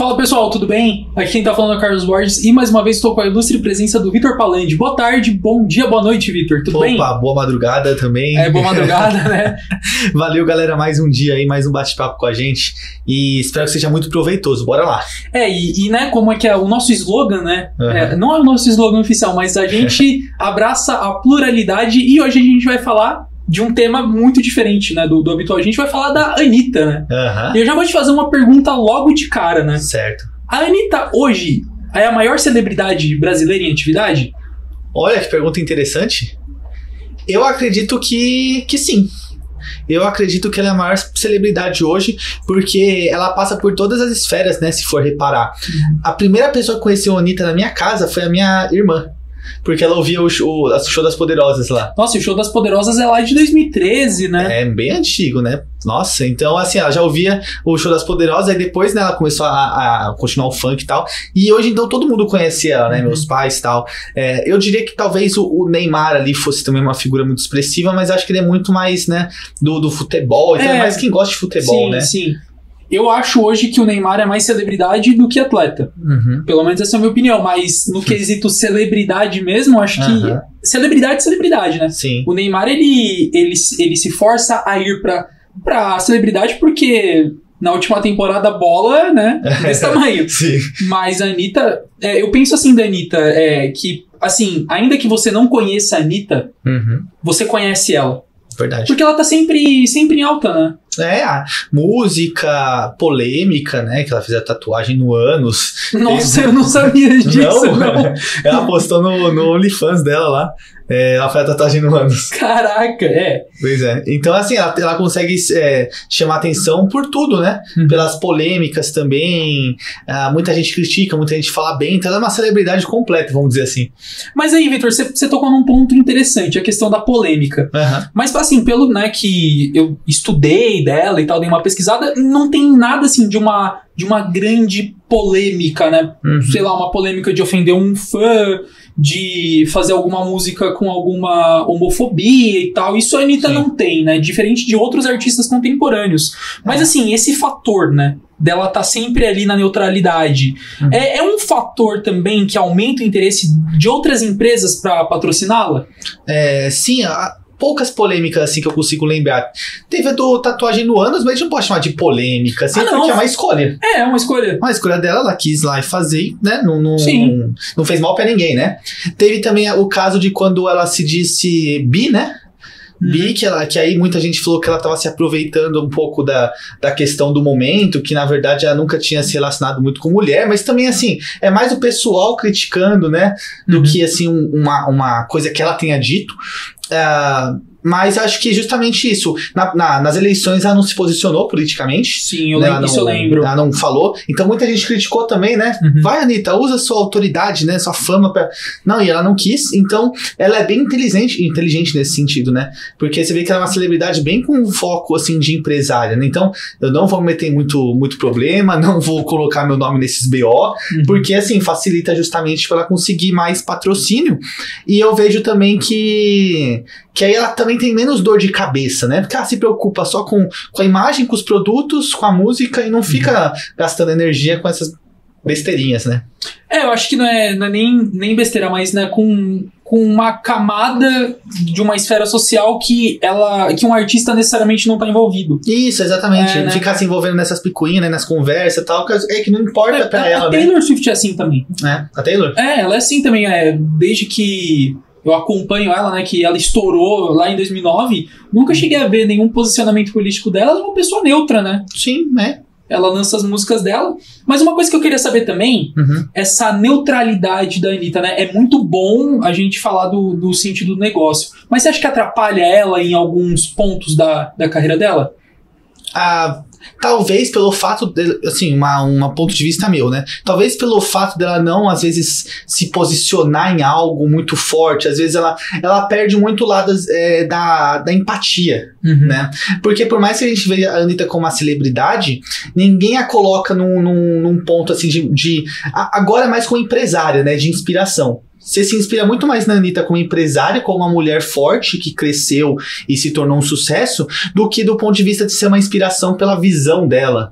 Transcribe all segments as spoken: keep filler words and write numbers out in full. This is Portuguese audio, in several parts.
Fala pessoal, tudo bem? Aqui quem tá falando é o Carlos Borges e mais uma vez estou com a ilustre presença do Vitor Palandi. Boa tarde, bom dia, boa noite, Vitor, tudo Opa, bem? Opa, boa madrugada também. É, boa madrugada, né? Valeu, galera, mais um dia aí, mais um bate-papo com a gente e espero que seja muito proveitoso, bora lá. É, e, e né, como é que é o nosso slogan, né? Uhum. É, não é o nosso slogan oficial, mas a gente abraça a pluralidade e hoje a gente vai falar de um tema muito diferente, né, do, do habitual. A gente vai falar da Anitta, né? Uhum. E eu já vou te fazer uma pergunta logo de cara, né? Certo. A Anitta hoje é a maior celebridade brasileira em atividade? Olha, que pergunta interessante. Eu acredito que, que sim. Eu acredito que ela é a maior celebridade hoje, porque ela passa por todas as esferas, né, se for reparar. Uhum. A primeira pessoa que conheceu a Anitta na minha casa foi a minha irmã. Porque ela ouvia o show, o show das Poderosas lá. Nossa, o Show das Poderosas é lá de dois mil e treze, né? É bem antigo, né? Nossa, então assim, ela já ouvia o Show das Poderosas, aí depois, né, ela começou a, a continuar o funk e tal. E hoje, então, todo mundo conhece ela, né? Uhum. Meus pais e tal. É, eu diria que talvez o, o Neymar ali fosse também uma figura muito expressiva, mas acho que ele é muito mais, né, do, do futebol. Então é, é mais quem gosta de futebol, sim, né? Sim, sim. Eu acho hoje que o Neymar é mais celebridade do que atleta. Uhum. Pelo menos essa é a minha opinião. Mas no quesito celebridade mesmo, acho que... Uhum. Celebridade, celebridade, né? Sim. O Neymar, ele, ele, ele se força a ir pra, pra celebridade porque na última temporada a bola, né? Desse tamanho. Sim. Mas a Anitta... É, eu penso assim da Anitta, é, que, assim, ainda que você não conheça a Anitta, uhum. você conhece ela. Verdade. Porque ela tá sempre, sempre em alta, né? É, a música polêmica, né? Que ela fez a tatuagem no ânus. Nossa, eu não sabia disso. Não, não. Ela postou no, no OnlyFans dela lá. É, ela fez a tatuagem no ânus. Caraca, é. Pois é. Então, assim, ela, ela consegue é, chamar atenção por tudo, né? Uhum. Pelas polêmicas também. Ah, muita gente critica, muita gente fala bem. Então, ela é uma celebridade completa, vamos dizer assim. Mas aí, Vitor, você tocou num ponto interessante, a questão da polêmica. Uhum. Mas, assim, pelo, né, que eu estudei dela e tal, dei uma pesquisada, não tem nada, assim, de uma, de uma grande polêmica, né? Uhum. Sei lá, uma polêmica de ofender um fã, de fazer alguma música com alguma homofobia e tal. Isso a Anitta Sim. não tem, né? Diferente de outros artistas contemporâneos. Mas, é. assim, esse fator, né? Dela tá sempre ali na neutralidade. Uhum. É, é um fator também que aumenta o interesse de outras empresas para patrociná-la? É, sim, a... poucas polêmicas, assim, que eu consigo lembrar. Teve a do tatuagem no ânus, mas a gente não pode chamar de polêmica, assim, ah, porque é uma escolha. É, é uma escolha. Uma escolha dela, ela quis lá e fazer, né? Não, não, não, não fez mal pra ninguém, né? Teve também o caso de quando ela se disse bi, né? Uhum. Bi, que, ela, que aí muita gente falou que ela estava se aproveitando um pouco da, da questão do momento, que na verdade ela nunca tinha se relacionado muito com mulher, mas também assim, é mais o pessoal criticando, né, do uhum. que assim um, uma, uma coisa que ela tenha dito. Uh, mas acho que justamente isso, na, na, nas eleições ela não se posicionou politicamente. Sim, eu né? lembro, não, isso eu lembro. Ela não falou, então muita gente criticou também, né? Uhum. Vai, Anitta, usa sua autoridade, né? Sua fama pra... Não, e ela não quis, então ela é bem inteligente, inteligente nesse sentido, né? Porque você vê que ela é uma celebridade bem com foco, assim, de empresária, né? Então, eu não vou meter muito, muito problema, não vou colocar meu nome nesses B O, uhum. porque, assim, facilita justamente para ela conseguir mais patrocínio. E eu vejo também que... que aí ela também tem menos dor de cabeça, né? Porque ela se preocupa só com, com a imagem, com os produtos, com a música e não fica uhum. gastando energia com essas besteirinhas, né? É, eu acho que não é, não é nem, nem besteira, mas né, com, com uma camada de uma esfera social que, ela, que um artista necessariamente não está envolvido. Isso, exatamente. É, né? Ficar se envolvendo nessas picuinhas, né, nas conversas e tal, é que não importa é, pra a, ela, a né? A Taylor Swift é assim também. É, a Taylor? É, ela é assim também, é, desde que... eu acompanho ela, né, que ela estourou lá em dois mil e nove, nunca cheguei a ver nenhum posicionamento político dela, ela é uma pessoa neutra, né? Sim, né? Ela lança as músicas dela. Mas uma coisa que eu queria saber também, uhum. essa neutralidade da Anitta, né? É muito bom a gente falar do, do sentido do negócio. Mas você acha que atrapalha ela em alguns pontos da, da carreira dela? Ah... Talvez pelo fato, de, assim, uma, uma ponto de vista meu, né? Talvez pelo fato dela não, às vezes, se posicionar em algo muito forte. Às vezes ela, ela perde muito o lado é, da, da empatia, uhum. né? Porque por mais que a gente veja a Anitta como uma celebridade, ninguém a coloca num, num, num ponto, assim, de, de... Agora é mais como empresária, né? De inspiração. Você se inspira muito mais na Anitta como empresária, como uma mulher forte que cresceu e se tornou um sucesso, do que do ponto de vista de ser uma inspiração pela visão dela.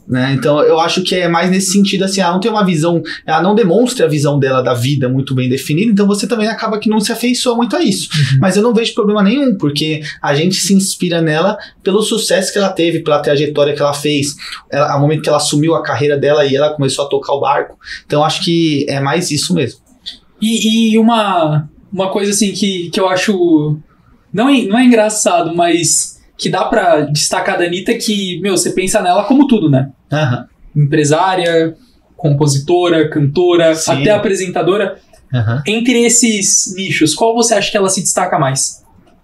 Né? Então eu acho que é mais nesse sentido, assim, ela não tem uma visão, ela não demonstra a visão dela da vida muito bem definida, então você também acaba que não se afeiçoa muito a isso. Uhum. Mas eu não vejo problema nenhum, porque a gente se inspira nela pelo sucesso que ela teve, pela trajetória que ela fez, ela, ao momento que ela assumiu a carreira dela e ela começou a tocar o barco. Então eu acho que é mais isso mesmo. E, e uma, uma coisa assim que, que eu acho, não é, não é engraçado, mas que dá pra destacar da Anitta, que, meu, você pensa nela como tudo, né? Uhum. Empresária, compositora, cantora, Sim. até apresentadora. Uhum. Entre esses nichos, qual você acha que ela se destaca mais?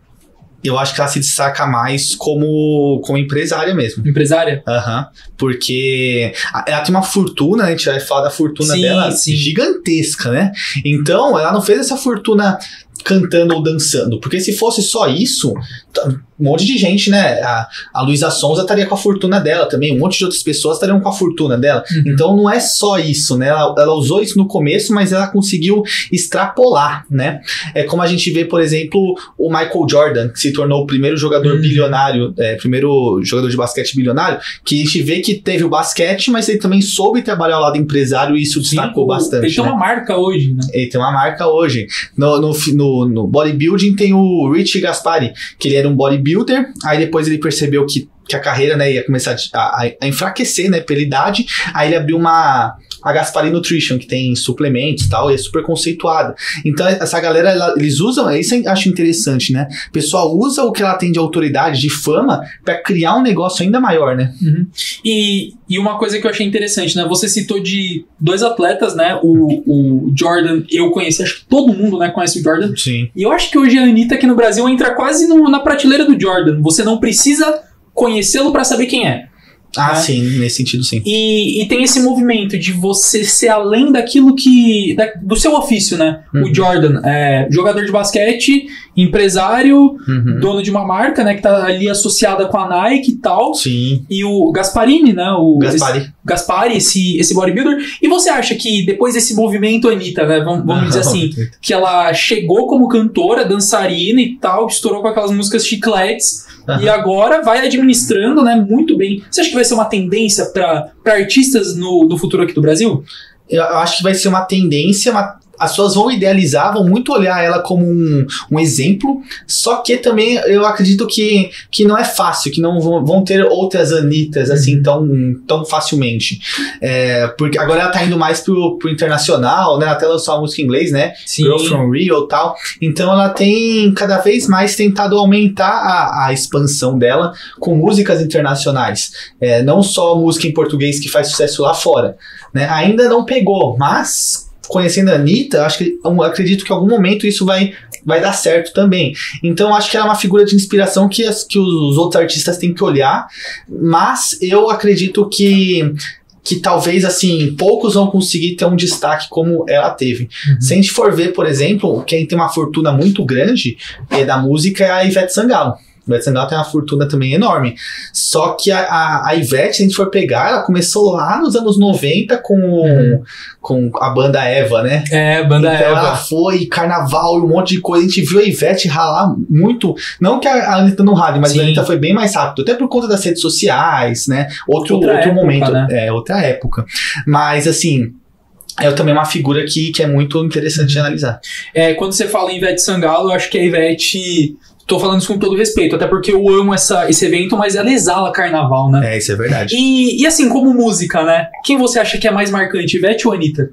Eu acho que ela se destaca mais como, como empresária mesmo. Empresária? Aham. Uhum. Porque ela tem uma fortuna, né? A gente vai falar da fortuna sim, dela sim. gigantesca, né? Então, ela não fez essa fortuna cantando ou dançando, porque se fosse só isso, um monte de gente, né, a, a Luísa Sonza estaria com a fortuna dela também, um monte de outras pessoas estariam com a fortuna dela, uhum. Então não é só isso, né, ela, ela usou isso no começo, mas ela conseguiu extrapolar, né, é como a gente vê, por exemplo, o Michael Jordan, que se tornou o primeiro jogador uhum. bilionário, é, primeiro jogador de basquete bilionário, que a gente vê que teve o basquete, mas ele também soube trabalhar ao lado empresário e isso destacou Sim, bastante. Ele tem né? uma marca hoje, né? Ele tem uma marca hoje. No, no, no No bodybuilding tem o Richie Gaspari, que ele era um bodybuilder, aí depois ele percebeu que, que a carreira, né, ia começar a, a enfraquecer, né, pela idade, aí ele abriu uma a Gaspari Nutrition, que tem suplementos e tal, e é super conceituada. Então essa galera, ela, eles usam, isso eu acho interessante, né, o pessoal usa o que ela tem de autoridade, de fama, pra criar um negócio ainda maior, né. Uhum. E, e uma coisa que eu achei interessante, né, você citou de dois atletas, né, o, o Jordan, eu conheci, acho que todo mundo, né, conhece o Jordan. Sim. E eu acho que hoje a Anitta aqui no Brasil entra quase no, na prateleira do Jordan, você não precisa conhecê-lo pra saber quem é. Ah, né? Sim, nesse sentido, sim. E, e tem esse movimento de você ser além daquilo que... Da, do seu ofício, né? Uhum. O Jordan é jogador de basquete, empresário, uhum. dono de uma marca, né? Que tá ali associada com a Nike e tal. Sim. E o Gasparini, né? O Gaspari. Esse, Gaspari, esse, esse bodybuilder. E você acha que depois desse movimento, Anitta, né? Vamos, vamos dizer assim, que ela chegou como cantora, dançarina e tal, estourou com aquelas músicas chicletes... Uhum. E agora vai administrando, né, muito bem. Você acha que vai ser uma tendência para artistas no, no futuro aqui do Brasil? Eu acho que vai ser uma tendência, uma... as pessoas vão idealizar, vão muito olhar ela como um, um exemplo, só que também eu acredito que, que não é fácil, que não vão, vão ter outras Anitas assim tão, tão facilmente. É, porque agora ela tá indo mais pro, pro internacional, né? Ela até lançou uma música em inglês, né? Sim. Girl from Rio e tal. Então ela tem cada vez mais tentado aumentar a, a expansão dela com músicas internacionais. É, não só música em português que faz sucesso lá fora, né? Ainda não pegou, mas... conhecendo a Anitta, acho que, eu acredito que em algum momento isso vai, vai dar certo também. Então, acho que ela é uma figura de inspiração que, as, que os outros artistas têm que olhar, mas eu acredito que, que talvez, assim, poucos vão conseguir ter um destaque como ela teve. Uhum. Se a gente for ver, por exemplo, quem tem uma fortuna muito grande é, da música é a Ivete Sangalo. A Ivete Sangalo tem uma fortuna também enorme. Só que a, a, a Ivete, se a gente for pegar, ela começou lá nos anos noventa com, uhum. com a banda Eva, né? É, banda então Eva. Ela foi, carnaval e um monte de coisa. A gente viu a Ivete ralar muito. Não que a Anitta não rale, mas Sim. a Anitta foi bem mais rápido. Até por conta das redes sociais, né? Outro, outro época, momento. Né? É, outra época. Mas, assim... é também uma figura que, que é muito interessante de analisar. É, quando você fala em Ivete Sangalo, eu acho que a Ivete... Tô falando isso com todo respeito, até porque eu amo essa, esse evento, mas ela exala carnaval, né? É, isso é verdade. E, e assim, como música, né? Quem você acha que é mais marcante, Ivete ou Anitta?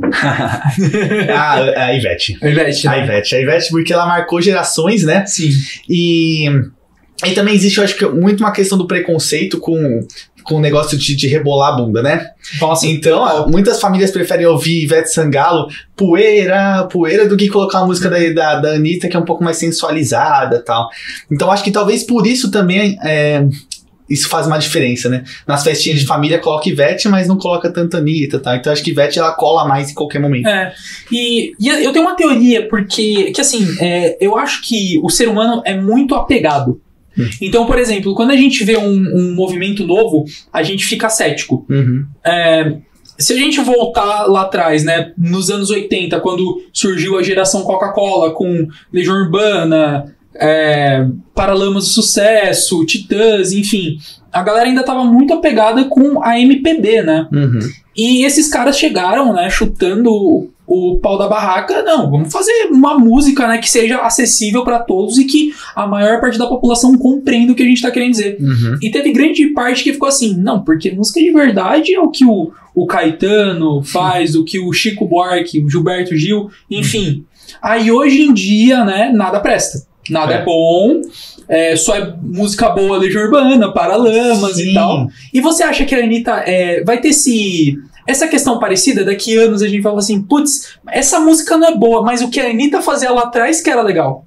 ah, a Ivete. A Ivete, né? A Ivete. A Ivete, porque ela marcou gerações, né? Sim. E... e também existe, eu acho que, muito uma questão do preconceito com... com o negócio de, de rebolar a bunda, né? Nossa, então, ó, muitas famílias preferem ouvir Ivete Sangalo, poeira, poeira, do que colocar uma música da, da, da Anitta, que é um pouco mais sensualizada e tal. Então, acho que talvez por isso também é, isso faz uma diferença, né? Nas festinhas de família coloca Ivete, mas não coloca tanto Anitta e tal. Então, acho que Ivete, ela cola mais em qualquer momento. É, e, e eu tenho uma teoria, porque, que assim, é, eu acho que o ser humano é muito apegado. Então, por exemplo, quando a gente vê um, um movimento novo, a gente fica cético. Uhum. É, se a gente voltar lá atrás, né, nos anos oitenta, quando surgiu a geração Coca-Cola com Legião Urbana, é, Paralamas do Sucesso, Titãs, enfim, a galera ainda tava muito apegada com a M P B, né? Uhum. E esses caras chegaram, né, chutando o, o pau da barraca. Não, vamos fazer uma música, né, que seja acessível pra todos e que a maior parte da população compreenda o que a gente tá querendo dizer. Uhum. E teve grande parte que ficou assim, não, porque música de verdade é o que o, o Caetano faz, o que o Chico Buarque, o Gilberto Gil, enfim. Aí hoje em dia, né, nada presta. Nada é, é bom, é, só é música boa, Legião Urbana, Paralamas Sim. e tal. E você acha que a Anitta é, vai ter esse, essa questão parecida? Daqui a anos a gente fala assim, putz, essa música não é boa, mas o que a Anitta fazia lá atrás que era legal.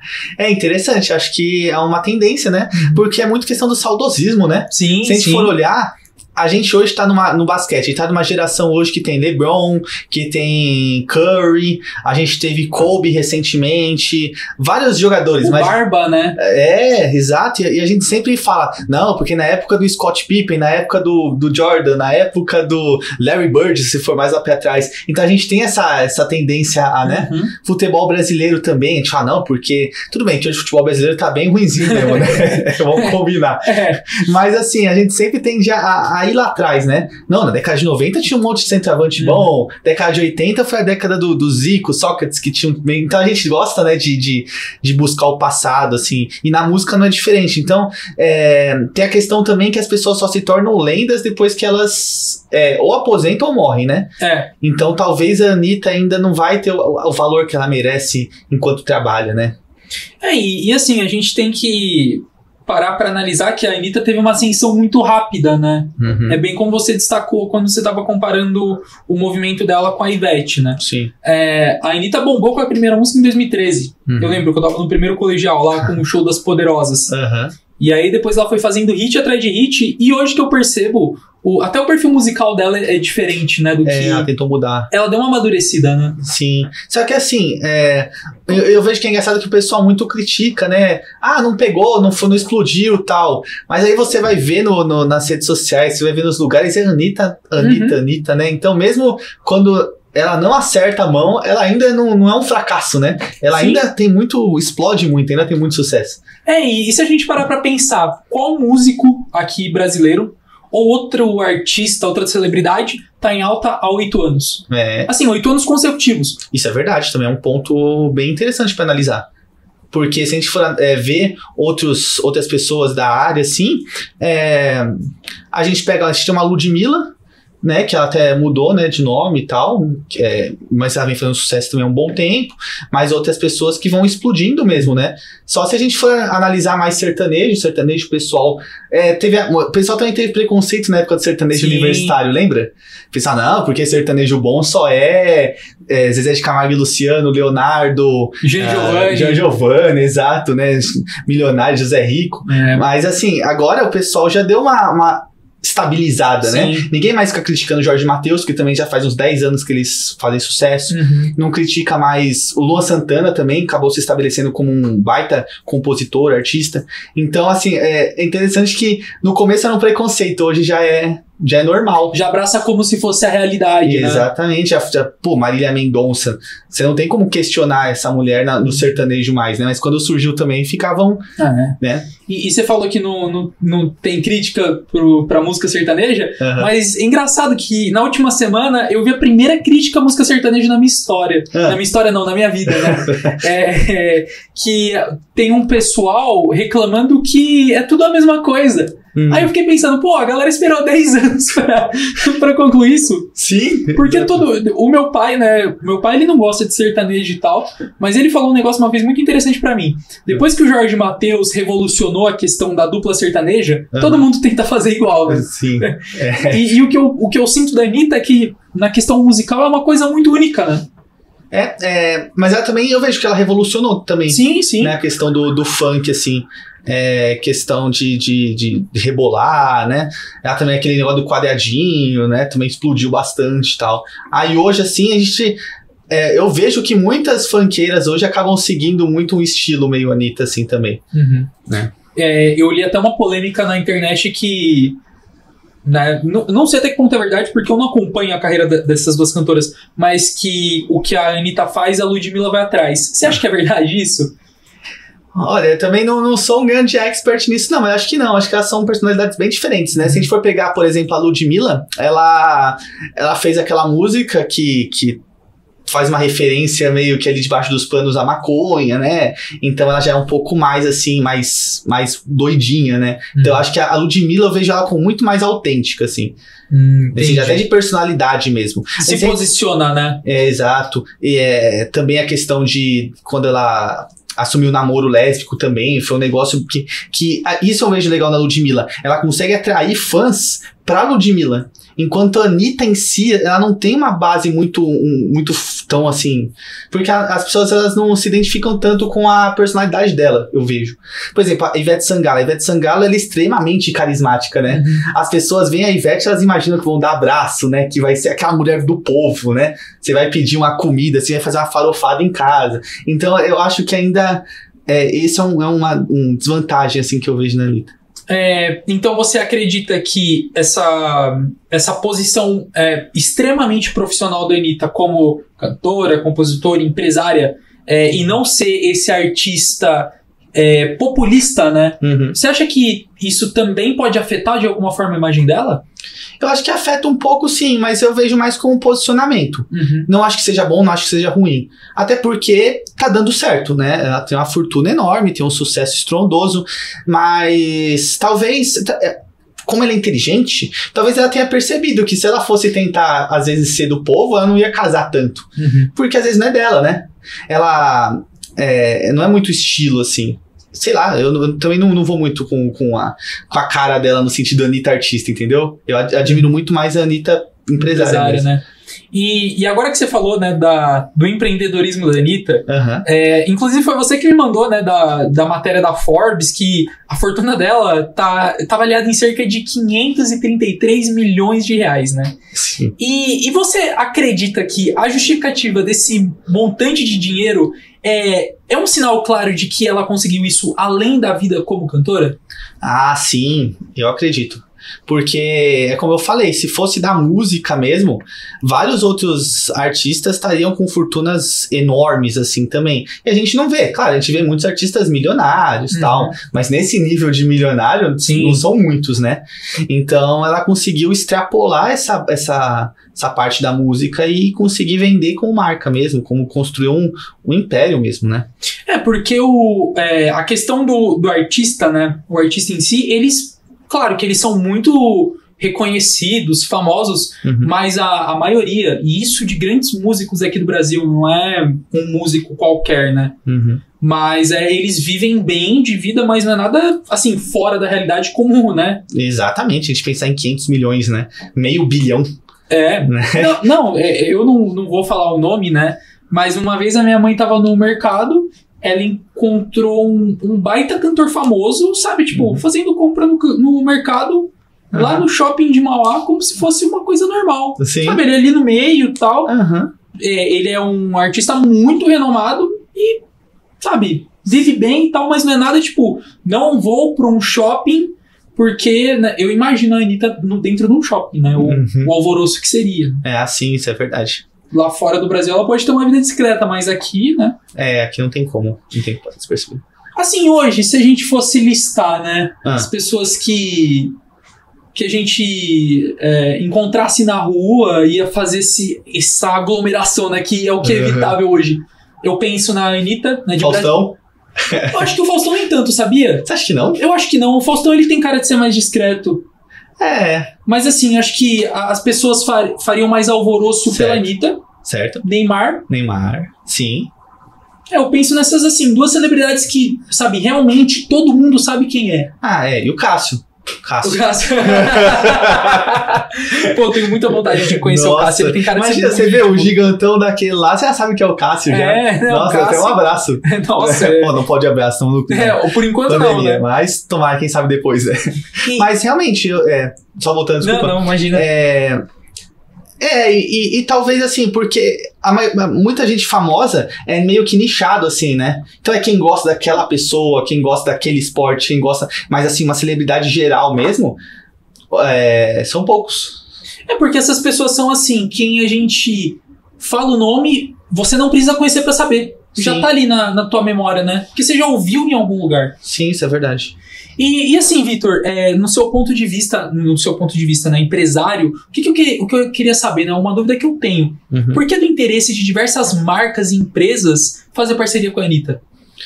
É interessante, acho que é uma tendência, né? Porque é muito questão do saudosismo, né? Sim, Se a gente sim. for olhar... A gente hoje tá numa, no basquete, a gente tá numa geração hoje que tem LeBron, que tem Curry, a gente teve Kobe recentemente, vários jogadores. O mas Barba, né? É, exato, e a gente sempre fala, não, porque na época do Scott Pippen, na época do, do Jordan, na época do Larry Bird, se for mais lá pra trás, então a gente tem essa, essa tendência a, né, uhum. futebol brasileiro também, a gente fala, não, porque, tudo bem que hoje o futebol brasileiro tá bem ruinzinho mesmo, né, vamos combinar, é. Mas assim, a gente sempre tende a, a aí lá atrás, né? Não, na década de noventa tinha um monte de centroavante uhum. bom, década de oitenta foi a década do, do Zico, Sócrates, que tinha... Então a gente gosta, né, de, de, de buscar o passado, assim, e na música não é diferente. Então, é, tem a questão também que as pessoas só se tornam lendas depois que elas é, ou aposentam ou morrem, né? É. Então talvez a Anitta ainda não vai ter o, o valor que ela merece enquanto trabalha, né? É, e, e assim, a gente tem que... parar pra analisar que a Anitta teve uma ascensão muito rápida, né? Uhum. É bem como você destacou quando você tava comparando o movimento dela com a Ivete, né? Sim. É, a Anitta bombou com a primeira música em dois mil e treze. Uhum. Eu lembro que eu tava no primeiro colegial lá com o Show das Poderosas. Uhum. E aí depois ela foi fazendo hit atrás de hit, e hoje que eu percebo, o, até o perfil musical dela é, é diferente, né? Do é, que ela tentou mudar. Ela deu uma amadurecida, né? Sim. Só que assim, é, eu, eu vejo que é engraçado que o pessoal muito critica, né? Ah, não pegou, não, foi, não explodiu e tal. Mas aí você vai ver no, no, nas redes sociais, você vai ver nos lugares, é Anitta, Anitta, uhum. Anitta, né? Então mesmo quando... ela não acerta a mão, ela ainda não, não é um fracasso, né? Ela Sim. ainda tem muito, explode muito, ainda tem muito sucesso. É, e, e se a gente parar pra pensar, qual músico aqui brasileiro, ou outro artista, outra celebridade, tá em alta há oito anos? É. Assim, oito anos consecutivos. Isso é verdade, também é um ponto bem interessante pra analisar. Porque se a gente for é, ver outros, outras pessoas da área, assim, é, a gente pega, a gente tem uma Ludmilla, né, que ela até mudou, né, de nome e tal, é, mas ela vem fazendo sucesso também há um bom tempo, mas outras pessoas que vão explodindo mesmo, né, só se a gente for analisar mais sertanejo, sertanejo pessoal, é, teve, o pessoal também teve preconceito na época do sertanejo Sim. universitário, lembra? Pensar, não, porque sertanejo bom só é, é Zezé de Camargo e Luciano, Leonardo, Jean Giovanni, uh, Jean Giovanni, exato, né, Milionário, José Rico, é. Mas assim, agora o pessoal já deu uma... uma estabilizada, Sim. né? Ninguém mais fica criticando o Jorge Mateus, que também já faz uns dez anos que eles fazem sucesso. Uhum. Não critica mais o Luan Santana também, acabou se estabelecendo como um baita compositor, artista. Então, assim, é interessante que no começo era um preconceito, hoje já é já é normal. Já abraça como se fosse a realidade, Exatamente. né? Já, já, pô, Marília Mendonça. Você não tem como questionar essa mulher na, no sertanejo mais, né? Mas quando surgiu também, ficavam, ah, é. né? E, e você falou que não, não, não tem crítica pro, pra música sertaneja, uhum. mas é engraçado que na última semana eu vi a primeira crítica à música sertaneja na minha história. Ah. Na minha história não, na minha vida, né? é, é, que tem um pessoal reclamando que é tudo a mesma coisa. Hum. Aí eu fiquei pensando, pô, a galera esperou dez anos pra, pra concluir isso. Sim. Porque todo... O meu pai, né? O meu pai, ele não gosta de sertanejo e tal, mas ele falou um negócio uma vez muito interessante pra mim. Depois que o Jorge Mateus revolucionou a questão da dupla sertaneja, uhum. todo mundo tenta fazer igual, né? Sim. É. E, e o, que eu, o que eu sinto da Anitta é que, na questão musical, é uma coisa muito única, né? É, é, mas ela também, eu vejo que ela revolucionou também. Sim, sim. Né, a questão do, do funk, assim. É, questão de, de, de, de rebolar, né? Ela também, aquele negócio do quadradinho, né? Também explodiu bastante e tal. Aí hoje, assim, a gente... É, eu vejo que muitas funkeiras hoje acabam seguindo muito um estilo meio Anitta, assim, também. Uhum. Né? É, eu li até uma polêmica na internet que... Né, não, não sei até que ponto é verdade, porque eu não acompanho a carreira de, dessas duas cantoras, mas que o que a Anitta faz, a Ludmilla vai atrás. Você acha que é verdade isso? Olha, eu também não, não sou um grande expert nisso, não, mas acho que não, acho que elas são personalidades bem diferentes, né? Se a gente for pegar, por exemplo, a Ludmilla, ela, ela fez aquela música que, que faz uma referência meio que ali debaixo dos panos à maconha, né? Então ela já é um pouco mais, assim, mais, mais doidinha, né? Hum. Então eu acho que a Ludmilla eu vejo ela como muito mais autêntica, assim. Hum, assim até de personalidade mesmo. Se Mas posiciona, é, né? É, exato. E é, também a questão de quando ela assumiu o namoro lésbico também, foi um negócio que, que... Isso eu vejo legal na Ludmilla. Ela consegue atrair fãs pra Ludmilla. Enquanto a Anitta em si, ela não tem uma base muito, um, muito tão assim... Porque a, as pessoas, elas não se identificam tanto com a personalidade dela, eu vejo. Por exemplo, a Ivete Sangalo. A Ivete Sangalo, ela é extremamente carismática, né? Uhum. As pessoas veem a Ivete, elas imaginam que vão dar abraço, né? Que vai ser aquela mulher do povo, né? Você vai pedir uma comida, você vai fazer uma farofada em casa. Então, eu acho que ainda... É, esse é, um, é uma um desvantagem, assim, que eu vejo na Anitta. É, então você acredita que essa, essa posição é, extremamente profissional da Anitta como cantora, compositora, empresária, é, e não ser esse artista é, populista, né? Uhum. Você acha que isso também pode afetar de alguma forma a imagem dela? Eu acho que afeta um pouco, sim, mas eu vejo mais como posicionamento. Uhum. Não acho que seja bom, não acho que seja ruim. Até porque tá dando certo, né? Ela tem uma fortuna enorme, tem um sucesso estrondoso, mas talvez... Como ela é inteligente, talvez ela tenha percebido que se ela fosse tentar, às vezes, ser do povo, ela não ia casar tanto. Uhum. Porque às vezes não é dela, né? Ela é, não é muito estilo, assim. Sei lá, eu, eu também não, não vou muito com, com, a, com a cara dela no sentido Anitta artista, entendeu? Eu admiro muito mais a Anitta empresária, empresária né? E, e agora que você falou, né, da, do empreendedorismo da Anitta, uhum. é, inclusive foi você que me mandou, né, da, da matéria da Forbes, que a fortuna dela tá, tá avaliada em cerca de quinhentos e trinta e três milhões de reais, né? Sim. E, e você acredita que a justificativa desse montante de dinheiro é, é um sinal claro de que ela conseguiu isso além da vida como cantora? Ah, sim, eu acredito. Porque, é como eu falei, se fosse da música mesmo, vários outros artistas estariam com fortunas enormes, assim, também. E a gente não vê, claro, a gente vê muitos artistas milionários e uhum. tal, mas nesse nível de milionário, Sim. não são muitos, né? Então, ela conseguiu extrapolar essa, essa, essa parte da música e conseguir vender com marca mesmo, como construir um, um império mesmo, né? É, porque o, é, a questão do, do artista, né, o artista em si, eles... Claro que eles são muito reconhecidos, famosos, uhum. mas a, a maioria, e isso de grandes músicos aqui do Brasil, não é um músico qualquer, né? Uhum. Mas é, eles vivem bem de vida, mas não é nada, assim, fora da realidade comum, né? Exatamente, a gente pensar em quinhentos milhões, né? Meio bilhão. É, né? não, não é, eu não, não vou falar o nome, né? Mas uma vez a minha mãe tava no mercado... ela encontrou um, um baita cantor famoso, sabe? Tipo, uhum. fazendo compra no, no mercado, uhum. lá no shopping de Mauá, como se fosse uma coisa normal. Sim. Sabe? Ele é ali no meio e tal. Uhum. É, ele é um artista muito renomado e, sabe, vive bem e tal, mas não é nada tipo, não vou pra um shopping porque, né, eu imagino a Anitta no, dentro de um shopping, né? O, uhum. o alvoroço que seria. É assim, isso é verdade. Lá fora do Brasil ela pode ter uma vida discreta, mas aqui, né? É, aqui não tem como, não tem como se perceber. Assim, hoje, se a gente fosse listar, né, ah. as pessoas que, que a gente é, encontrasse na rua, ia fazer esse, essa aglomeração, né, que é o que é evitável uhum. hoje. Eu penso na Anitta, né, de Faustão? Brasil. Eu acho que o Faustão nem tanto, sabia? Você acha que não? Eu acho que não. O Faustão, ele tem cara de ser mais discreto. É. Mas assim, acho que as pessoas far, fariam mais alvoroço certo. Pela Anitta. Certo. Neymar. Neymar, sim. É, eu penso nessas, assim, duas celebridades que, sabe, realmente todo mundo sabe quem é. Ah, é. E o Cássio. Cássio. O Cássio. Pô, eu tenho muita vontade de conhecer Nossa. o Cássio. Ele tem cara de Imagina, ser você vê o gigantão daquele lá, você já sabe que é o Cássio já. É, não, Nossa, Cássio... até um abraço. Nossa. É. Pô, não pode abraço, não. É, por enquanto pandemia, não, né? Mas tomara, quem sabe depois, né? E... Mas realmente, é, só voltando, desculpa. Não, não, imagina. É... É, e, e talvez assim, porque a, muita gente famosa é meio que nichado, assim, né? Então é quem gosta daquela pessoa, quem gosta daquele esporte, quem gosta... Mas assim, uma celebridade geral mesmo, é, são poucos. É porque essas pessoas são assim, quem a gente fala o nome, você não precisa conhecer pra saber. Sim. Já tá ali na, na tua memória, né? Porque você já ouviu em algum lugar. Sim, isso é verdade. E, e assim, Vitor, é, no seu ponto de vista, no seu ponto de vista, né, empresário, o que, que, eu, que, o que eu queria saber, né? Uma dúvida que eu tenho. Uhum. Por que do interesse de diversas marcas e empresas fazer parceria com a Anitta?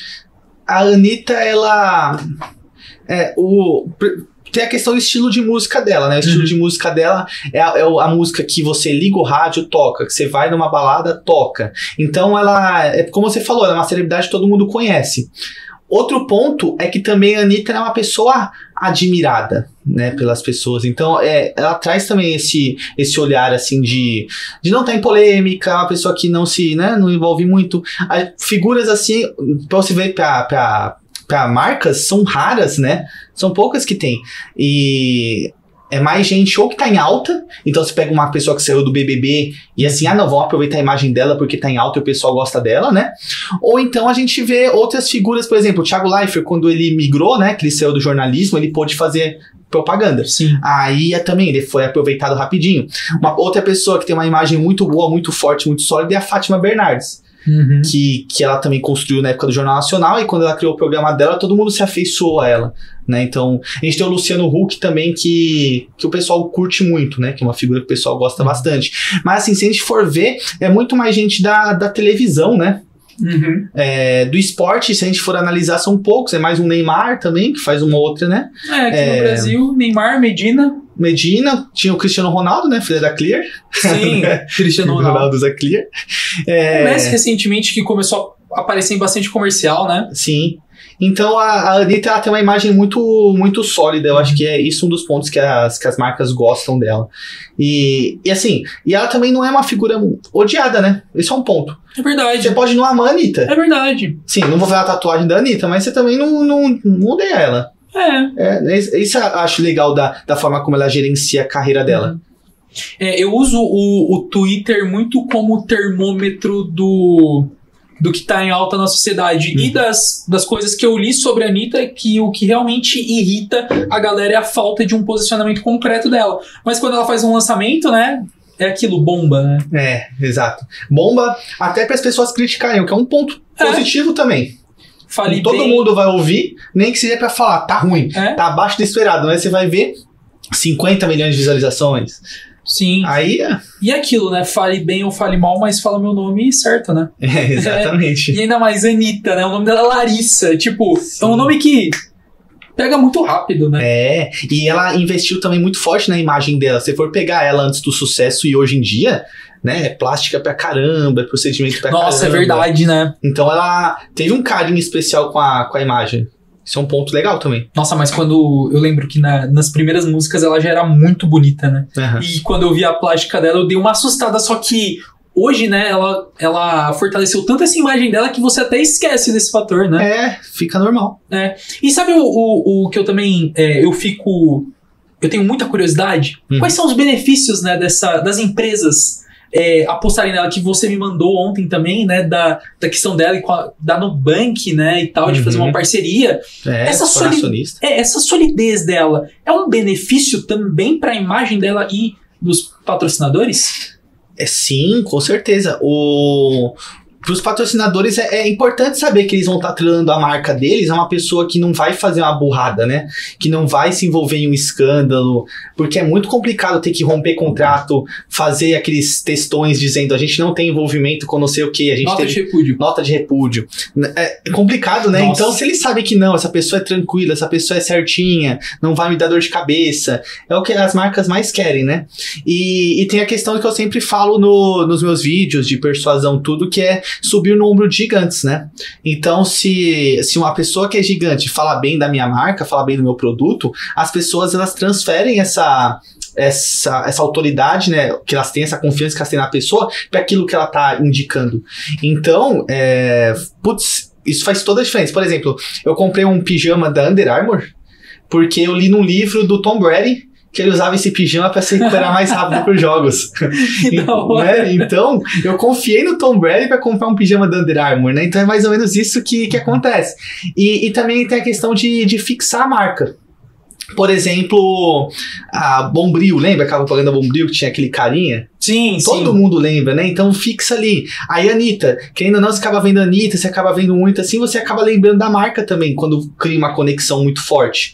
A Anitta, ela... É, o... Tem a questão do estilo de música dela, né? O estilo uhum. de música dela é a, é a música que você liga o rádio, toca. Que você vai numa balada, toca. Então ela, é como você falou, ela é uma celebridade que todo mundo conhece. Outro ponto é que também a Anitta é uma pessoa admirada, né, pelas pessoas. Então é, ela traz também esse, esse olhar assim de, de não estar em polêmica, uma pessoa que não se, né, não envolve muito. As figuras assim, pra você ver pra... pra para marcas, são raras, né? São poucas que tem. E é mais gente ou que tá em alta, então você pega uma pessoa que saiu do B B B e assim, ah não, vamos aproveitar a imagem dela porque tá em alta e o pessoal gosta dela, né? Ou então a gente vê outras figuras, por exemplo, o Thiago Leifert, quando ele migrou, né, que ele saiu do jornalismo, ele pôde fazer propaganda. Sim. Aí também ele foi aproveitado rapidinho. Uma outra pessoa que tem uma imagem muito boa, muito forte, muito sólida é a Fátima Bernardes. Uhum. Que, que ela também construiu na época do Jornal Nacional, e quando ela criou o programa dela, todo mundo se afeiçoou a ela, né? Então, a gente tem o Luciano Huck também, que, que o pessoal curte muito, né? Que é uma figura que o pessoal gosta uhum. bastante. Mas assim, se a gente for ver, é muito mais gente da, da televisão, né? Uhum. É, do esporte, se a gente for analisar, são poucos. É mais um Neymar também, que faz uma outra, né? É, aqui é, no Brasil, Neymar, Medina. Medina, tinha o Cristiano Ronaldo, né? Filho da Clear. Sim, Cristiano Ronaldo. Ronaldo da Clear. É... O Messi, recentemente, que começou a aparecer em bastante comercial, né? Sim. Então a, a Anitta, ela tem uma imagem muito, muito sólida. Eu uhum. acho que é isso um dos pontos que as, que as marcas gostam dela. E, e assim, e ela também não é uma figura odiada, né? Esse é um ponto. É verdade. Você pode não amar a Anitta. É verdade. Sim, não vou ver a tatuagem da Anitta, mas você também não, não, não odeia ela. É. é. Isso eu acho legal da, da forma como ela gerencia a carreira dela. Uhum. É, eu uso o, o Twitter muito como termômetro do, do que tá em alta na sociedade. Uhum. E das, das coisas que eu li sobre a Anitta, que o que realmente irrita a galera é a falta de um posicionamento concreto dela. Mas quando ela faz um lançamento, né? É aquilo, bomba, né? É, exato. Bomba até para as pessoas criticarem, o que é um ponto é. positivo também. Fale Todo bem. mundo vai ouvir, nem que seja pra falar, tá ruim, é? tá abaixo do esperado, mas você vai ver cinquenta milhões de visualizações. Sim. Aí é... E aquilo, né? Fale bem ou fale mal, mas fala meu nome certo, né? É, exatamente. É, e ainda mais Anitta, né? O nome dela é Larissa. Tipo, Sim. é um nome que pega muito rápido, né? É, e ela investiu também muito forte na imagem dela. Se for pegar ela antes do sucesso e hoje em dia, né, é plástica pra caramba, é procedimento pra Nossa, caramba. Nossa, é verdade, né? Então ela teve um carinho especial com a, com a imagem. Isso é um ponto legal também. Nossa, mas quando... Eu lembro que na, nas primeiras músicas ela já era muito bonita, né? Uhum. E quando eu vi a plástica dela, eu dei uma assustada, só que... Hoje, né, ela, ela fortaleceu tanto essa imagem dela que você até esquece desse fator, né? É, fica normal. É. E sabe o, o, o que eu também... É, eu fico... Eu tenho muita curiosidade. Hum. Quais são os benefícios, né, dessa, das empresas é, apostarem nela, que você me mandou ontem também, né, da, da questão dela e com a, da Nubank, né, e tal, uhum. de fazer uma parceria. É, essa, soli é, essa solidez dela é um benefício também para a imagem dela e dos patrocinadores? É, sim, com certeza. O... Para os patrocinadores é, é importante saber que eles vão estar trilhando a marca deles a uma pessoa que não vai fazer uma burrada, né? Que não vai se envolver em um escândalo, porque é muito complicado ter que romper contrato, fazer aqueles textões dizendo a gente não tem envolvimento com não sei o que, a gente nota teve... de repúdio. Nota de repúdio. É complicado, né? Nossa. Então, se eles sabem que não, essa pessoa é tranquila, essa pessoa é certinha, não vai me dar dor de cabeça, é o que as marcas mais querem, né? E, e tem a questão que eu sempre falo no, nos meus vídeos de persuasão, tudo, que é subir no ombro de gigantes, né? Então, se, se uma pessoa que é gigante fala bem da minha marca, fala bem do meu produto, as pessoas, elas transferem essa, essa, essa autoridade, né? Que elas têm, essa confiança que elas têm na pessoa, para aquilo que ela tá indicando. Então, é, putz, isso faz toda a diferença. Por exemplo, eu comprei um pijama da Under Armour, porque eu li num livro do Tom Brady que ele usava esse pijama para se recuperar mais rápido para os jogos. Que da hora. Né? Então, eu confiei no Tom Brady para comprar um pijama da Under Armour, né? Então é mais ou menos isso que, que acontece. E, e também tem a questão de, de fixar a marca. Por exemplo, a Bombril, lembra aquela propaganda Bombril que tinha aquele carinha? Sim, Todo sim. mundo lembra, né? Então fixa ali. Aí a Anitta, que ainda não, você acaba vendo a Anitta, você acaba vendo muito assim, você acaba lembrando da marca também, quando cria uma conexão muito forte.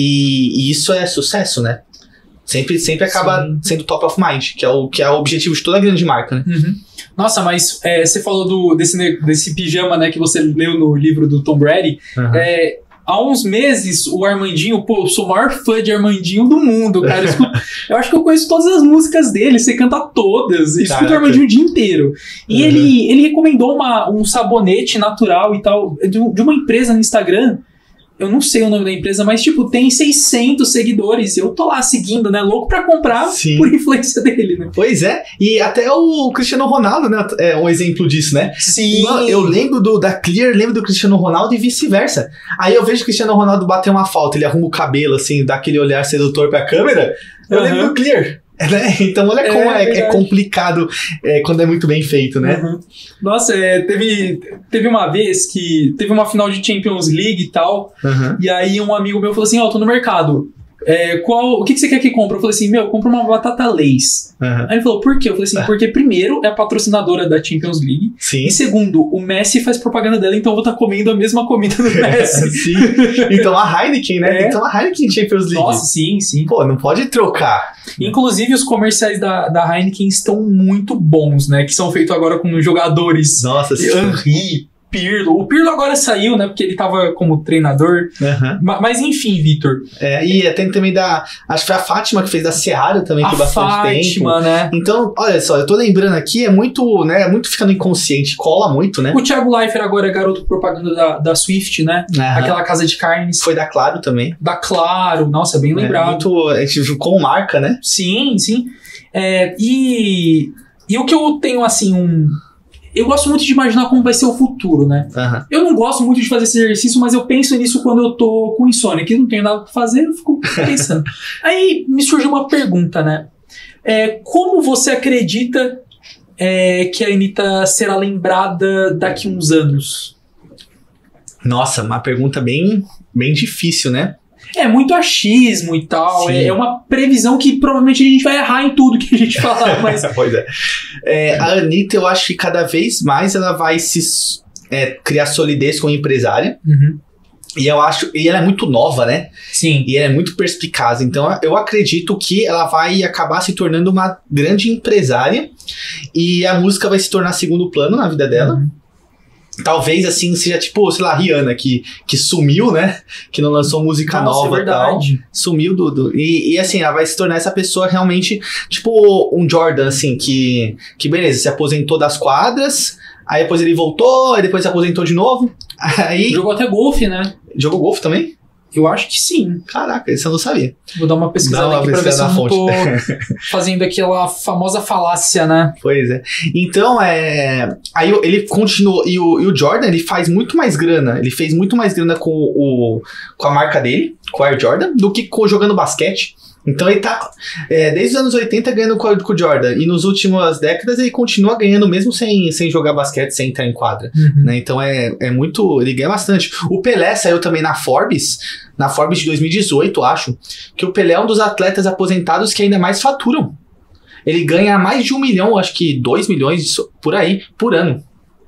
E, e isso é sucesso, né? Sempre, sempre acaba sim. sendo top of mind, que é, o, que é o objetivo de toda grande marca, né? Uhum. Nossa, mas é, você falou do, desse, desse pijama, né, que você leu no livro do Tom Brady. Uhum. É, há uns meses, o Armandinho, pô, eu sou o maior fã de Armandinho do mundo, cara. Eu, escuto, eu acho que eu conheço todas as músicas dele, você canta todas. Eu escuto o Armandinho o dia inteiro. E uhum. ele, ele recomendou uma, um sabonete natural e tal, de, de uma empresa no Instagram. Eu não sei o nome da empresa, mas, tipo, tem seiscentos seguidores. Eu tô lá seguindo, né? Louco pra comprar Sim. por influência dele, né? Pois é. E até o Cristiano Ronaldo, né? É um exemplo disso, né? Sim. Eu lembro do, da Clear, lembro do Cristiano Ronaldo e vice-versa. Aí eu vejo o Cristiano Ronaldo bater uma falta, ele arruma o cabelo, assim, dá aquele olhar sedutor pra câmera. Eu uhum. lembro do Clear. Né? Então olha como é, é, é complicado é, quando é muito bem feito, né? Uhum. Nossa, é, teve, teve uma vez que teve uma final de Champions League e tal, uhum. e aí um amigo meu falou assim, ó, oh, tô no mercado, é, qual, o que, que você quer que compre? Eu falei assim, meu, compra uma batata Lay's. Uhum. Aí ele falou, por quê? Eu falei assim, porque primeiro é a patrocinadora da Champions League, Sim. e segundo, o Messi faz propaganda dela, então eu vou estar comendo a mesma comida do Messi. Sim. Então a Heineken, né? É. Então a Heineken Champions League. Nossa, sim, sim. Pô, não pode trocar. Inclusive os comerciais da, da Heineken estão muito bons, né? Que são feitos agora com jogadores. Nossa, sim. Henry, Pirlo. O Pirlo agora saiu, né? Porque ele tava como treinador. Uhum. Mas, mas enfim, Vitor. É, e tem também da... Acho que foi a Fátima que fez da Seara também por bastante Fátima, tempo. Fátima, né? Então, olha só, eu tô lembrando aqui, é muito, né? É muito ficando inconsciente, cola muito, né? O Thiago Leifert agora é garoto propaganda da, da Swift, né? Uhum. Aquela casa de carnes. Foi da Claro também. Da Claro, nossa, bem lembrado. É, muito, a gente viu como marca, né? Sim, sim. É, e, e o que eu tenho, assim, um... Eu gosto muito de imaginar como vai ser o futuro, né? Uhum. Eu não gosto muito de fazer esse exercício, mas eu penso nisso quando eu tô com insônia, que não tenho nada pra fazer, eu fico pensando. Aí me surge uma pergunta, né? É, como você acredita é, que a Anitta será lembrada daqui uns anos? Nossa, uma pergunta bem, bem difícil, né? É muito achismo e tal, é, é uma previsão que provavelmente a gente vai errar em tudo que a gente falar, mas... Pois é. é. A Anitta, eu acho que cada vez mais ela vai se é, criar solidez como empresária. Uhum. E eu acho... E ela é muito nova, né? Sim. E ela é muito perspicaz. Então, eu acredito que ela vai acabar se tornando uma grande empresária e a música vai se tornar segundo plano na vida dela. Uhum. Talvez, assim, seja tipo, sei lá, Rihanna, que, que sumiu, né? Que não lançou música Nossa, nova e é tal. Sumiu do... do e, e, assim, ela vai se tornar essa pessoa realmente, tipo um Jordan, assim, que, que beleza, se aposentou das quadras, aí depois ele voltou, aí depois se aposentou de novo. Aí... Jogou até golfe, né? Jogou golfe também? Eu acho que sim. Caraca, isso eu não sabia. Vou dar uma pesquisada Dá uma aqui pra ver se eu não fonte. tô fazendo aquela famosa falácia, né? Pois é. Então, é... Aí ele continuou... E o, e o Jordan, ele faz muito mais grana. Ele fez muito mais grana com, o, com a marca dele, com o Air Jordan, do que com, jogando basquete. Então ele tá, é, desde os anos oitenta, ganhando com, com o Jordan. E nas últimas décadas ele continua ganhando mesmo sem, sem jogar basquete, sem entrar em quadra. Uhum. Né? Então é, é muito... Ele ganha bastante. O Pelé saiu também na Forbes, na Forbes de dois mil e dezoito, acho, que o Pelé é um dos atletas aposentados que ainda mais faturam. Ele ganha mais de um milhão, acho que dois milhões por aí, por ano.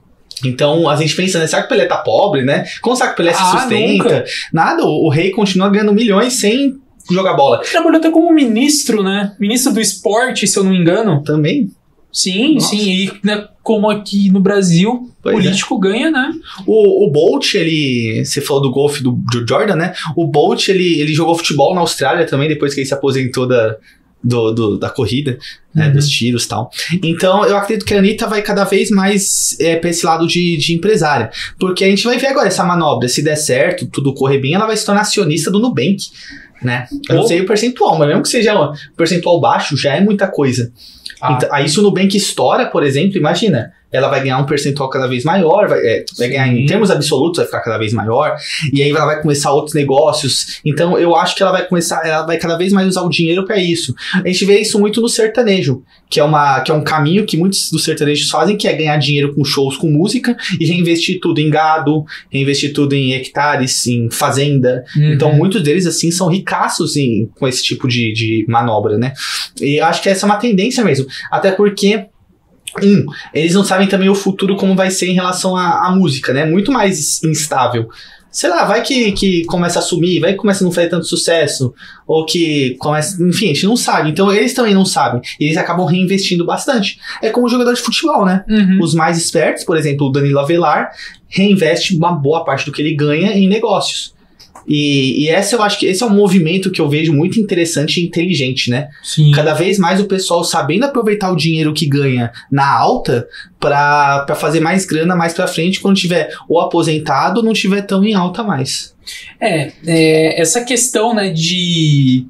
Então, a gente pensa, né? Será que o Pelé tá pobre, né? Como será que o Pelé se ah, sustenta? Nunca. Nada, o, o rei continua ganhando milhões sem... jogar bola. Ele trabalhou até como ministro, né? Ministro do esporte, se eu não me engano. Também? Sim, Nossa. sim. E né, como aqui no Brasil, pois político é. ganha, né? O, o Bolt, ele... Você falou do golfe do, do Jordan, né? O Bolt, ele, ele jogou futebol na Austrália também, depois que ele se aposentou da... Do, do, da corrida, né, uhum. dos tiros e tal. Então, eu acredito que a Anitta vai cada vez mais é, pra esse lado de, de empresária. Porque a gente vai ver agora essa manobra. Se der certo, tudo correr bem, ela vai se tornar acionista do Nubank, né? Eu não sei o percentual, mas mesmo que seja um percentual baixo, já é muita coisa. Ah. Então, aí se o Nubank estoura, por exemplo, imagina, ela vai ganhar um percentual cada vez maior, vai, é, vai ganhar em termos absolutos, vai ficar cada vez maior, e aí ela vai começar outros negócios. Então eu acho que ela vai começar, ela vai cada vez mais usar o dinheiro para isso. A gente vê isso muito no sertanejo, que é, uma, que é um caminho que muitos dos sertanejos fazem, que é ganhar dinheiro com shows, com música, e reinvestir tudo em gado, reinvestir tudo em hectares, em fazenda. Uhum. Então muitos deles, assim, são ricaços em, com esse tipo de, de manobra, né? E eu acho que essa é uma tendência mesmo. Até porque Um, eles não sabem também o futuro como vai ser em relação à, à música, né? Muito mais instável. Sei lá, vai que, que começa a sumir, vai que começa a não fazer tanto sucesso, ou que começa... Enfim, a gente não sabe. Então, eles também não sabem. E eles acabam reinvestindo bastante. É como o jogador de futebol, né? Uhum. Os mais espertos, por exemplo, o Danilo Avelar, reinveste uma boa parte do que ele ganha em negócios. E, e essa eu acho que esse é um movimento que eu vejo muito interessante e inteligente, né? Sim. Cada vez mais o pessoal sabendo aproveitar o dinheiro que ganha na alta pra, pra fazer mais grana mais pra frente, quando tiver ou aposentado ou não tiver tão em alta mais. É, é essa questão, né, de,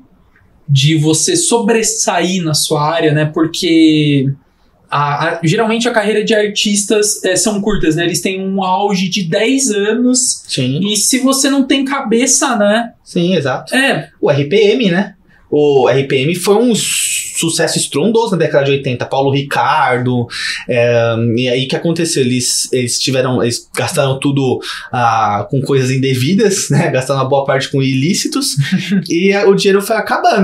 de você sobressair na sua área, né? Porque... A, a, geralmente a carreira de artistas é, são curtas, né? Eles têm um auge de dez anos. Sim. E se você não tem cabeça, né? Sim, exato. É. O R P M, né? O R P M foi um sucesso estrondoso na década de oitenta. Paulo Ricardo. É, e aí o que aconteceu? Eles, eles tiveram. Eles gastaram tudo ah, com coisas indevidas, né? Gastaram uma boa parte com ilícitos. E a, o dinheiro foi acabando.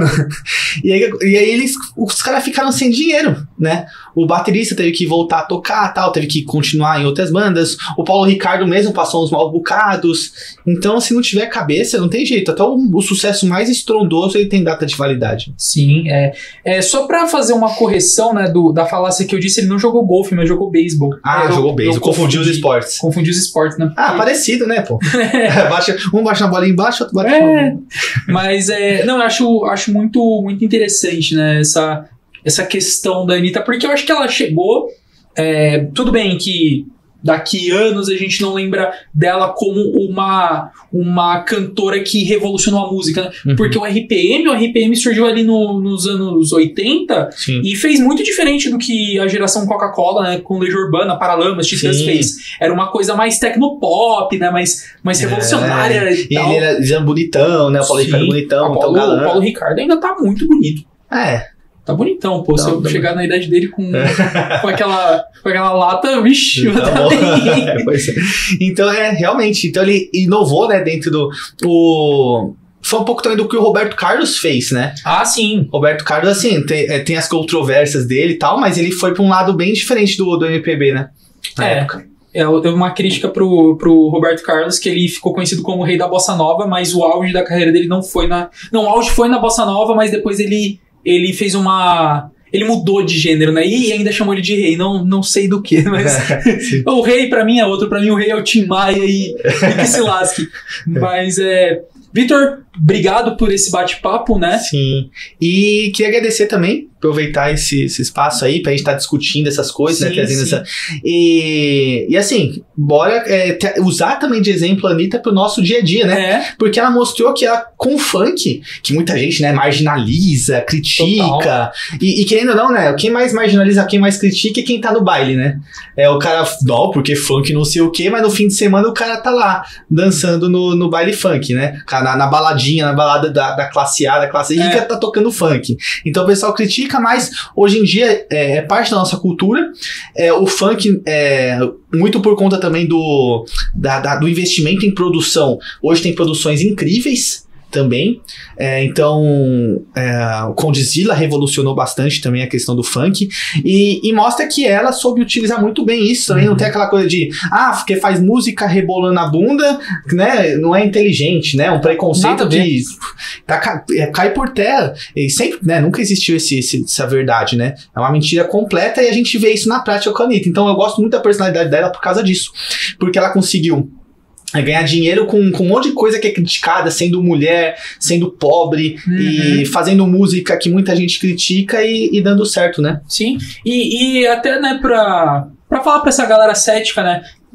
E aí, e aí eles, os caras ficaram sem dinheiro, né? O baterista teve que voltar a tocar, tal, teve que continuar em outras bandas. O Paulo Ricardo mesmo passou uns mal bocados. Então, se não tiver cabeça, não tem jeito. Até o, o sucesso mais estrondoso, ele tem data de validade. Sim, é. é só pra fazer uma correção, né, do, da falácia que eu disse, ele não jogou golfe, mas jogou beisebol. Ah, eu, jogou beisebol. Confundiu os esportes. Confundiu os esportes, né? Ah, parecido, né, pô? É. baixa, um baixa na bola embaixo, outro bate é. na bola. Mas, é... Não, eu acho, acho muito, muito interessante, né, essa... essa questão da Anitta, porque eu acho que ela chegou, é, tudo bem que daqui anos a gente não lembra dela como uma, uma cantora que revolucionou a música, né? Uhum. Porque o R P M, o R P M surgiu ali no, nos anos oitenta. Sim. E fez muito diferente do que a geração Coca-Cola, né, com Legião Urbana, Paralamas, Titãs fez. Era uma coisa mais tecnopop, né, mais, mais revolucionária. É. E, e ele era bonitão, né, o Paulo Sim. Ricardo bonitão, Paulo, então o Paulo Ricardo ainda tá muito bonito. É. Tá bonitão, pô. Não, se eu tá chegar bom. Na idade dele com, com, aquela, com aquela lata, vixi, tá tá é, pois é. Então, é, realmente. Então, ele inovou, né, dentro do... O... Foi um pouco também do que o Roberto Carlos fez, né? Ah, sim. Roberto Carlos, assim, tem, tem as controvérsias dele e tal, mas ele foi pra um lado bem diferente do, do M P B, né? Na é. época. É, teve uma crítica pro, pro Roberto Carlos, que ele ficou conhecido como o rei da bossa nova, mas o auge da carreira dele não foi na... Não, o auge foi na bossa nova, mas depois ele... Ele fez uma... Ele mudou de gênero, né? E ainda chamou ele de rei. Não, não sei do que, mas... o rei pra mim é outro. Pra mim o rei é o Tim Maia e, e que se lasque. Mas é... Vitor, obrigado por esse bate-papo, né? Sim. E queria agradecer também, aproveitar esse, esse espaço aí pra gente estar tá discutindo essas coisas, sim, né? Trazendo essa... E, e assim, bora é, te, usar também de exemplo a Anitta pro nosso dia a dia, né? É. Porque ela mostrou que ela, com o funk, que muita gente, né, marginaliza, critica. E, e querendo ou não, né? Quem mais marginaliza, quem mais critica é quem tá no baile, né? É o cara, não, porque funk não sei o quê, mas no fim de semana o cara tá lá, dançando no, no baile funk, né? Na, na baladinha, na balada da, da classe A, da classe rica, é. tá tocando funk. Então o pessoal critica, mas hoje em dia é, é parte da nossa cultura. É, o funk, é, muito por conta também do, da, da, do investimento em produção. Hoje tem produções incríveis também. É, então, é, o Condzilla revolucionou bastante também a questão do funk e, e mostra que ela soube utilizar muito bem isso também. Uhum. Não tem aquela coisa de, ah, porque faz música rebolando a bunda, né? Não é inteligente, né? Um preconceito que tá, cai por terra. E sempre, né? Nunca existiu esse, esse, essa verdade, né? É uma mentira completa e a gente vê isso na prática com a Anitta. Então, eu gosto muito da personalidade dela por causa disso. Porque ela conseguiu é ganhar dinheiro com, com um monte de coisa que é criticada, sendo mulher, sendo pobre, uhum. e fazendo música que muita gente critica e, e dando certo, né? Sim, e, e até, né, pra, pra falar pra essa galera cética, né,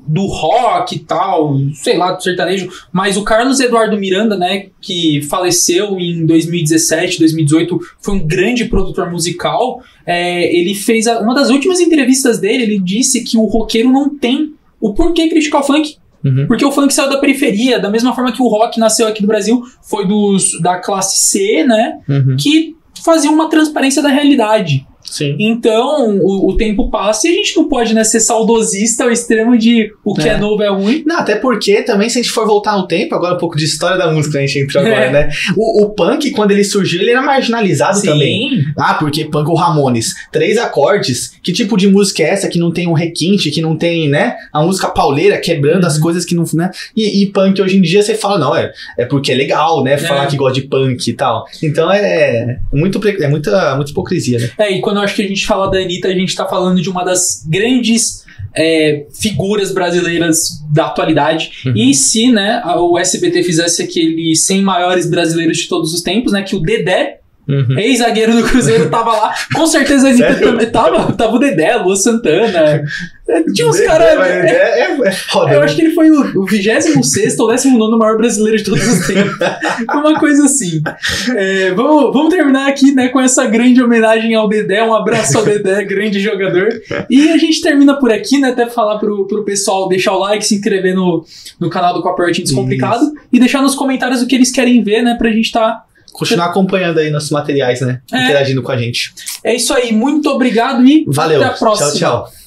do rock e tal, sei lá, do sertanejo, mas o Carlos Eduardo Miranda, né, que faleceu em dois mil e dezessete, dois mil e dezoito, foi um grande produtor musical, é, ele fez a, uma das últimas entrevistas dele, ele disse que o roqueiro não tem o porquê criticar o funk. Uhum. Porque o funk saiu da periferia, da mesma forma que o rock nasceu aqui no Brasil, foi dos, da classe C, né? Uhum. Que fazia uma transparência da realidade. Sim. Então, o, o tempo passa e a gente não pode, né, ser saudosista ao extremo de o que é, é novo é ruim. Não, até porque também, se a gente for voltar no tempo, agora um pouco de história da música a gente entrou agora, é. né? O, o punk, quando ele surgiu, ele era marginalizado Sim. também. Ah, porque punk, o Ramones, três acordes. Que tipo de música é essa que não tem um requinte, que não tem, né? A música pauleira quebrando uhum. as coisas que não, né? E, e punk hoje em dia você fala, não, é, é porque é legal, né? Falar é. que gosta de punk e tal. Então é, muito, é muita, muita hipocrisia, né? É, e quando eu acho que a gente fala da Anitta, a gente tá falando de uma das grandes é, figuras brasileiras da atualidade. Uhum. E se, né, o S B T fizesse aquele cem maiores brasileiros de todos os tempos, né, que o Dedé, uhum. ex-zagueiro do Cruzeiro, tava lá, com certeza a Anitta também tava, tava o Dedé, Lua Santana. Tinha uns caras. É, é, é, é foda, eu né? acho que ele foi o vigésimo sexto ou décimo nono maior brasileiro de todos os tempos. Foi uma coisa assim. É, vamos, vamos terminar aqui, né, com essa grande homenagem ao Dedé. Um abraço ao Dedé, grande jogador. E a gente termina por aqui, né? Até falar pro, pro pessoal deixar o like, se inscrever no, no canal do Copyright Descomplicado. Isso. E deixar nos comentários o que eles querem ver, né? Pra gente tá. Continuar acompanhando aí nossos materiais, né? É. Interagindo com a gente. É isso aí. Muito obrigado e Valeu. até a próxima. Tchau, tchau.